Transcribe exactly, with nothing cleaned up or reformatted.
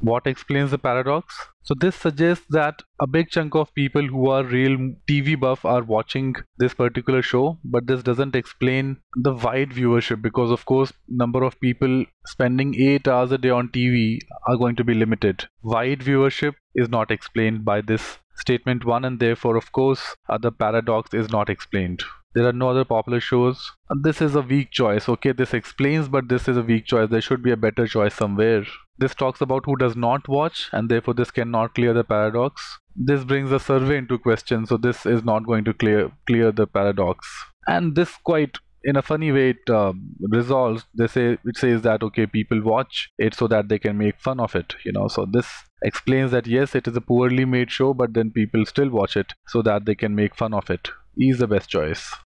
What explains the paradox? So this suggests that a big chunk of people who are real T V buff are watching this particular show, but this doesn't explain the wide viewership, because of course number of people spending eight hours a day on T V are going to be limited. Wide viewership is not explained by this statement one, and therefore of course uh, the paradox is not explained. There are no other popular shows. And this is a weak choice. Okay, this explains, but this is a weak choice. There should be a better choice somewhere. This talks about who does not watch, and therefore this cannot clear the paradox. This brings a survey into question, so this is not going to clear clear the paradox. And this quite in a funny way it uh, resolves. They say it says that okay, people watch it so that they can make fun of it. You know, so this explains that yes, it is a poorly made show, but then people still watch it so that they can make fun of it. E is the best choice.